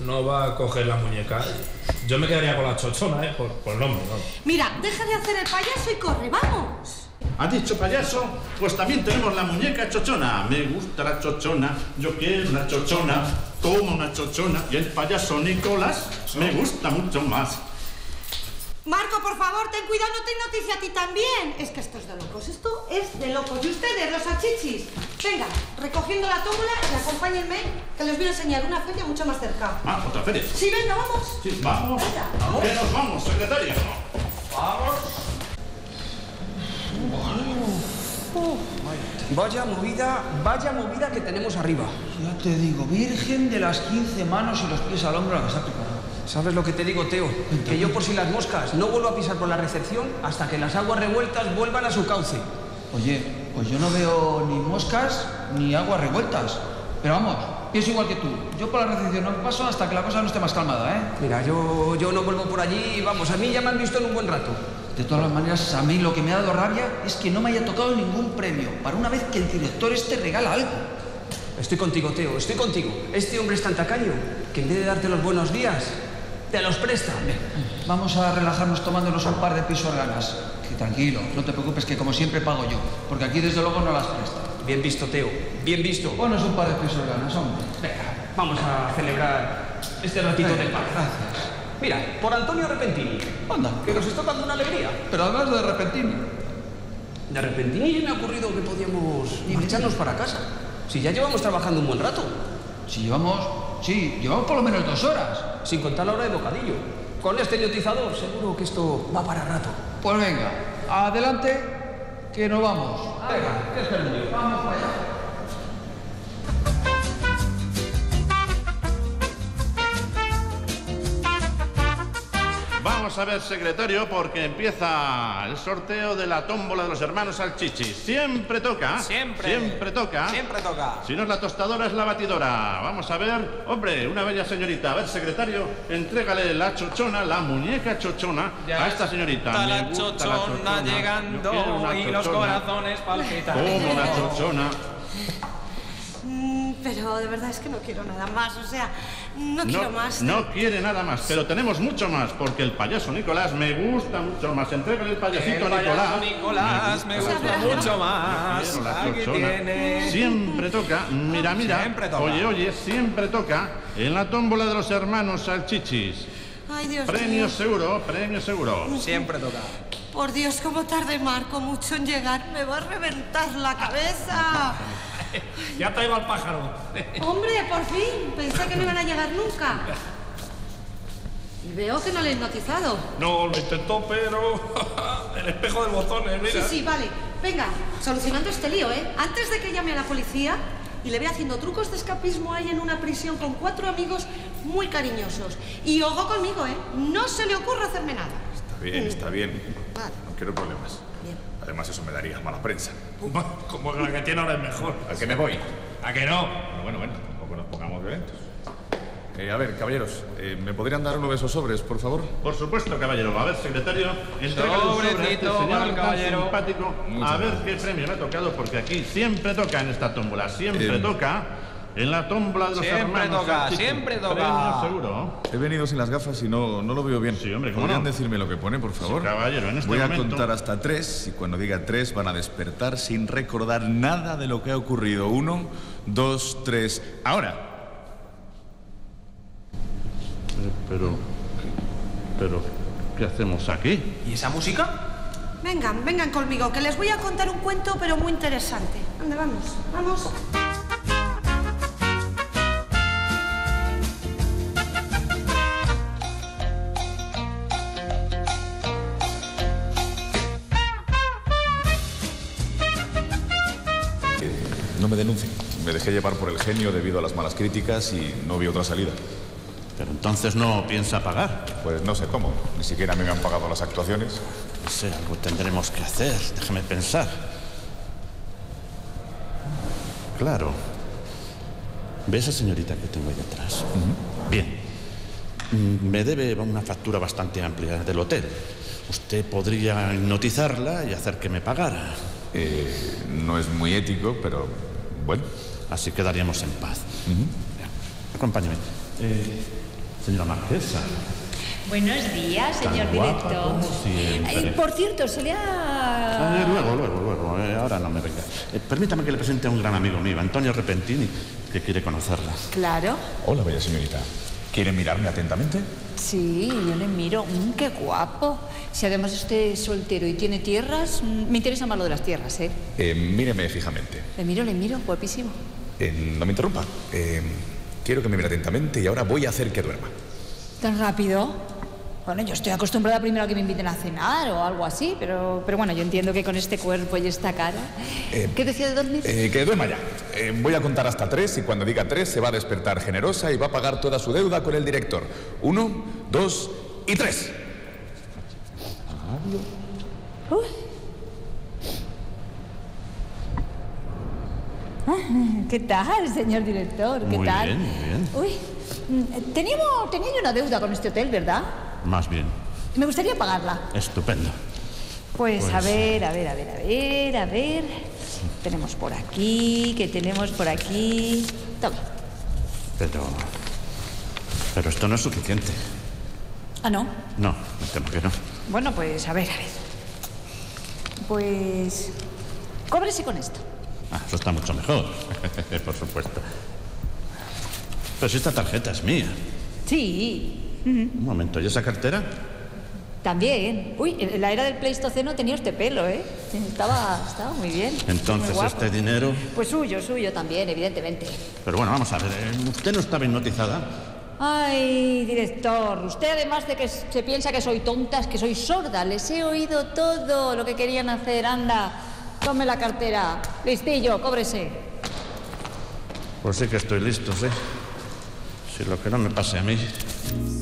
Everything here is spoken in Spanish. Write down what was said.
no va a coger la muñeca. Yo me quedaría con la chochona, por el nombre, ¿no? Mira, deja de hacer el payaso y corre, vamos. ¿Ha dicho payaso? Pues también tenemos la muñeca chochona. Me gusta la chochona, yo quiero una chochona, como una chochona. Y el payaso Nicolás me gusta mucho más. Marco, por favor, ten cuidado, no te noticia a ti también. Es que esto es de locos, esto es de locos. Y ustedes, los achichis, venga, recogiendo la tómbola y acompáñenme, que les voy a enseñar una feria mucho más cerca. Ah, ¿otra feria? Sí, venga, vamos. Sí, vamos. Venga. ¿Vamos? ¿Qué nos vamos, secretaria? Vamos. Vaya movida que tenemos arriba. Ya te digo, Virgen de las 15 manos y los pies al hombro la que se ha preparado. ¿Sabes lo que te digo, Teo? Que yo, por si las moscas, no vuelvo a pisar por la recepción hasta que las aguas revueltas vuelvan a su cauce. Oye, pues yo no veo ni moscas ni aguas revueltas. Pero vamos, pienso igual que tú. Yo por la recepción no paso hasta que la cosa no esté más calmada, ¿eh? Mira, yo no vuelvo por allí y vamos, a mí ya me han visto en un buen rato. De todas las maneras, a mí lo que me ha dado rabia es que no me haya tocado ningún premio. Para una vez que el director regala algo. Estoy contigo, Teo, estoy contigo. Este hombre es tan tacaño que en vez de darte los buenos días, te los presta. Vamos a relajarnos tomándonos un par de pisorganas. Que tranquilo, no te preocupes que como siempre pago yo. Porque aquí desde luego no las presta. Bien visto, Teo, bien visto. Ponos un par de pisorganas, hombre. Venga, vamos a celebrar este ratito de paz. Gracias. Mira, por Antonio Repentini. Anda. Que nos está dando una alegría. Pero además de repentino. De Repentini me ha ocurrido que podíamos marcharnos para casa. Si ya llevamos trabajando un buen rato. Si llevamos por lo menos 2 horas. Sin contar la hora de bocadillo. Con este idiotizador seguro que esto va para rato. Pues venga, adelante, que nos vamos. Venga, que es el mío. Vamos para allá. Vamos a ver, secretario, porque empieza el sorteo de la tómbola de los hermanos Salchichis. Siempre toca. Siempre toca. Siempre toca. Si no es la tostadora, es la batidora. Vamos a ver. Hombre, una bella señorita. A ver, secretario, entrégale la chochona, la muñeca chochona, Ya a esta señorita. está Me la gusta chochona Yo quiero llegando una y los chochona. corazones palpitan. Como una chochona. Pero de verdad es que no quiero nada más, o sea, no quiero más. No quiere nada más, pero tenemos mucho más, porque el payaso Nicolás me gusta mucho más. Entrégale el payasito El payaso Nicolás. Nicolás me gusta mucho más. Quiero la Aquí chochona. tiene. Siempre toca, mira, Siempre toca. oye, siempre toca en la tómbola de los hermanos Salchichis. Ay, Dios Premio mío. seguro, premio seguro. Siempre toca. Por Dios, cómo tarde Marco mucho en llegar. Me va a reventar la cabeza. Ya traigo al pájaro. Hombre, por fin. Pensé que no iban a llegar nunca. Y veo que no le he hipnotizado. No, lo intentó, pero... el espejo del botón, mira. Sí, vale. Venga, solucionando este lío, ¿eh? Antes de que llame a la policía y le vea haciendo trucos de escapismo ahí en una prisión con 4 amigos muy cariñosos. Y ojo conmigo, ¿eh? No se le ocurra hacerme nada. Está bien. Vale. No quiero problemas. Bien. Además, eso me daría mala prensa. Como la que tiene ahora es mejor. ¿A qué me voy? ¿A que no? Bueno, tampoco nos pongamos violentos. A ver, caballeros, ¿me podrían dar uno de esos sobres, por favor? Por supuesto, caballero. A ver, secretario, entrégale un sobre a este Sobrecito para señor el tan caballero. simpático. Muchas A ver gracias. qué premio me ha tocado, porque aquí siempre toca en esta tómbola. Siempre toca en la tómbola de los Siempre hermanos toca, Salchichis. siempre toca. Premio seguro. He venido sin las gafas y no lo veo bien. Sí, hombre, ¿cómo ¿Podrían no? decirme lo que pone, por favor? Sí, caballero, en este Voy momento... a contar hasta 3 y cuando diga 3 van a despertar sin recordar nada de lo que ha ocurrido. 1, 2, 3... ¡Ahora! Pero, ¿qué hacemos aquí? ¿Y esa música? Vengan conmigo, que les voy a contar un cuento, pero muy interesante. ¿Dónde vamos? Vamos. No me denuncien. Me dejé llevar por el genio debido a las malas críticas y no vi otra salida. Pero entonces no piensa pagar. Pues no sé cómo. Ni siquiera me han pagado las actuaciones. No sé, algo tendremos que hacer. Déjeme pensar. Claro. ¿Ve esa señorita que tengo ahí detrás? Bien. Me debe una factura bastante amplia del hotel. Usted podría hipnotizarla y hacer que me pagara. No es muy ético, pero bueno. Así quedaríamos en paz. Acompáñeme. Señora Marquesa. Buenos días, señor Tan guapa director. como siempre. Por cierto, se le ha... Luego. Ahora no me venga. Permítame que le presente a un gran amigo mío, Antonio Repentini, que quiere conocerla. Claro. Hola, bella señorita. ¿Quiere mirarme atentamente? Sí, yo le miro. ¡Qué guapo! Si además usted es soltero y tiene tierras, me interesa más lo de las tierras, ¿eh? Míreme fijamente. Le miro, guapísimo. No me interrumpa. Quiero que me mire atentamente y ahora voy a hacer que duerma. ¿Tan rápido? Bueno, yo estoy acostumbrada primero a que me inviten a cenar o algo así, pero bueno, yo entiendo que con este cuerpo y esta cara... ¿Qué decía de dormir? Que duerma ya. Voy a contar hasta 3 y cuando diga 3 se va a despertar generosa y va a pagar toda su deuda con el director. 1, 2 y 3. Uy. ¿Qué tal, señor director? ¿Qué Muy tal? bien, muy bien. Uy, tenía yo una deuda con este hotel, ¿verdad? Más bien. Me gustaría pagarla. Estupendo. Pues a ver. Tenemos por aquí, ¿qué tenemos por aquí? Toma. Pero esto no es suficiente. Ah, ¿no? No, me temo que no. Bueno, pues a ver. Pues... cóbrese con esto. Eso está mucho mejor. Por supuesto. Pero si esta tarjeta es mía. Sí. Un momento, ¿y esa cartera? También. Uy, en la era del Pleistoceno tenía usted pelo, ¿eh? Estaba muy bien. Entonces, Muy guapo. este dinero... Pues suyo también, evidentemente. Pero bueno, vamos a ver. ¿Usted no estaba hipnotizada? Ay, director, usted además de que se piensa que soy tonta, es que soy sorda. Les he oído todo lo que querían hacer. Anda, tome la cartera. Listillo, cóbrese. Pues sí que estoy listo, sí. Si lo que no me pase a mí...